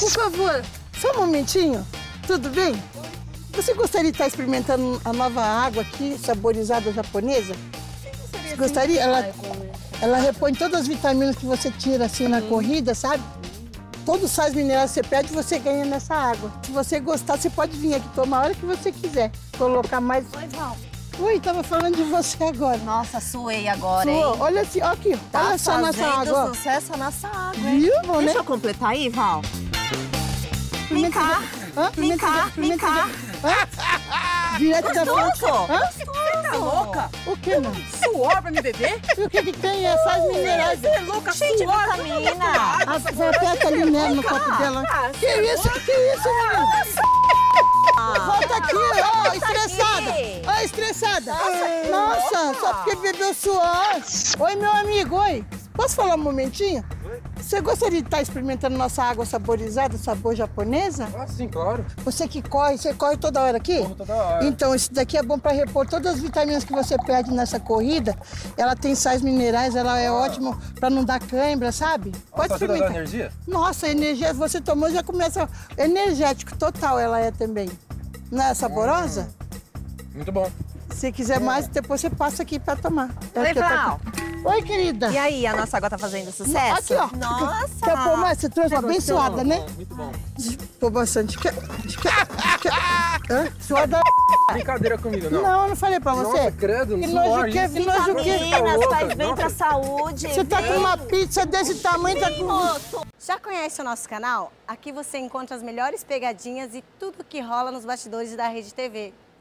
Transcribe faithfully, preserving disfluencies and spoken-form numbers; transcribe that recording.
Por favor, só um momentinho. Tudo bem? Você gostaria de estar experimentando a nova água aqui, saborizada japonesa? Você gostaria? Ela, ela repõe todas as vitaminas que você tira assim na corrida, sabe? Todos os sais minerais que você pede, você ganha nessa água. Se você gostar, você pode vir aqui tomar a hora que você quiser. Colocar mais... Oi, Val. Oi, tava falando de você agora. Nossa, suei agora, Suou. hein? Olha assim, ó aqui, Tá olha só nossa água. fazendo sucesso a nossa água, hein? Viu? Bom, Deixa né? eu completar aí, Val. Vem Pimenta cá, de- Hã? vem Pimenta cá, de- vem pimenta cá. de- Hã? Direto da fonte. Gostoso. Hã? Você tá louca? O que, não? Suor pra me beber? E o que que tem? É sais minerais. Você é louca, Cheio de suor. vitamina. Ah, você aperta ali mesmo no copo dela. Que isso? Que isso, menina? Volta aqui, ó, estressada. aqui. Ó, estressada. Nossa, que Nossa, louca. só porque bebeu suor. Oi, meu amigo, oi. Posso falar um momentinho? Você gostaria de estar experimentando nossa água saborizada, sabor japonesa? Ah, sim, claro. Você que corre, você corre toda hora aqui? Corro toda hora. Então, esse daqui é bom para repor todas as vitaminas que você perde nessa corrida. Ela tem sais minerais, ela é ótima para não dar cãibra, sabe? Pode ajuda a dar energia? Nossa, a energia, você tomou, já começa energético total, ela é também. Não é saborosa? Muito bom. Se quiser mais, depois você passa aqui para tomar. É Oi, aqui, eu tô Val. aqui. Oi, querida. E aí, a nossa água tá fazendo sucesso? Aqui, ó. Nossa. Quer pôr mais? Você trouxe uma bem suada, né? Muito bom. Pô, bastante. Quer, quer, quer. Hã? Suada. Brincadeira comigo, não. Não, eu não falei pra você. Nossa, credo, Que suor, nojo que é, isso. que nojo que é. Vitaminas, louca. faz bem pra Nossa. saúde. Você tá com uma pizza desse tamanho, tá com... Já conhece o nosso canal? Aqui você encontra as melhores pegadinhas e tudo que rola nos bastidores da Rede T V.